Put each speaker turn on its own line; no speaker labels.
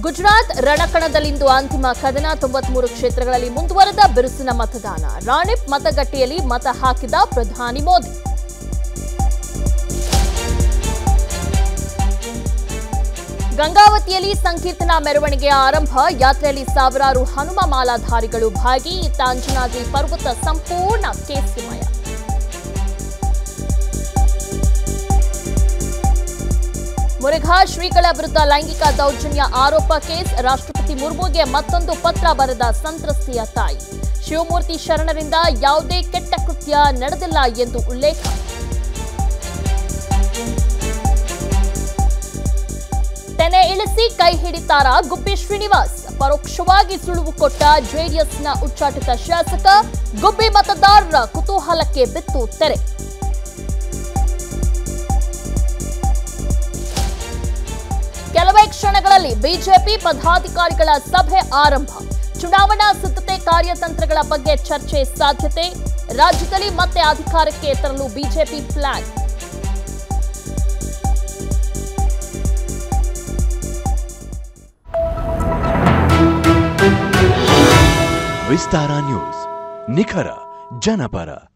ಗುಜರಾತ್ ರಣಕಣದಲ್ಲಿಂದು ಅಂತಿಮ ಕದನ 93 ಕ್ಷೇತ್ರಗಳಲ್ಲಿ ಮುಂದುವರೆದ ಬಿರುಸಿನ ಮತದಾನ. ರಾಣಿಪ್ ಮತಗಟ್ಟೆಯಲ್ಲಿ ಮತ ಹಾಕಿದ ಪ್ರಧಾನಿ ಮೋದಿ. ಗಂಗಾವತಿಯಲ್ಲಿ ಸಂಕೀರ್ತನಾ ಮೆರವಣಿಗೆ ಆರಂಭ. ಯಾತ್ರೆಯಲ್ಲಿ ಸಾವಿರಾರು ಹನುಮ ಮಾಲಾಧಾರಿಗಳು ಭಾಗಿ. ಅಂಜನಾದ್ರಿ ಪರ್ವತ ಸಂಪೂರ್ಣ ಕೇಸರಿಮಯ. ಮುರುಘಾ ಶ್ರೀಗಳ ವಿರುದ್ಧ ಲೈಂಗಿಕ ದೌರ್ಜನ್ಯ ಆರೋಪ ಕೇಸ್. ರಾಷ್ಟ್ರಪತಿ ಮುರ್ಮುಗೆ ಮತ್ತೊಂದು ಪತ್ರ ಬರೆದ ಸಂತ್ರಸ್ತೆಯ ತಾಯಿ. ಶಿವಮೂರ್ತಿ ಶರಣರಿಂದ ಯಾವುದೇ ಕೆಟ್ಟ ಕೃತ್ಯ ನಡೆದಿಲ್ಲ ಎಂದು ಉಲ್ಲೇಖ. ತೆನೆ ಇಳಿಸಿ ಕೈ ಹಿಡಿತಾರ ಗುಬ್ಬಿ ಶ್ರೀನಿವಾಸ್. ಪರೋಕ್ಷವಾಗಿ ಸುಳುವು ಕೊಟ್ಟ ಜೆಡಿಎಸ್ನ ಉಚ್ಚಾಟಿತ ಶಾಸಕ. ಗುಬ್ಬಿ ಮತದಾರರ ಕುತೂಹಲಕ್ಕೆ ಬಿತ್ತು ತೆರೆ. ಕೆಲವೇ ಕ್ಷಣಗಳಲ್ಲಿ ಬಿಜೆಪಿ ಪದಾಧಿಕಾರಿಗಳ ಸಭೆ ಆರಂಭ. ಚುನಾವಣಾ ಸಿದ್ಧತೆ ಕಾರ್ಯತಂತ್ರಗಳ ಬಗ್ಗೆ ಚರ್ಚೆ ಸಾಧ್ಯತೆ. ರಾಜ್ಯದಲ್ಲಿ ಮತ್ತೆ ಅಧಿಕಾರಕ್ಕೆ ತರಲು ಬಿಜೆಪಿ ಪ್ಲಾನ್.
ವಿಸ್ತಾರ ನ್ಯೂಸ್, ನಿಖರ ಜನಪರ.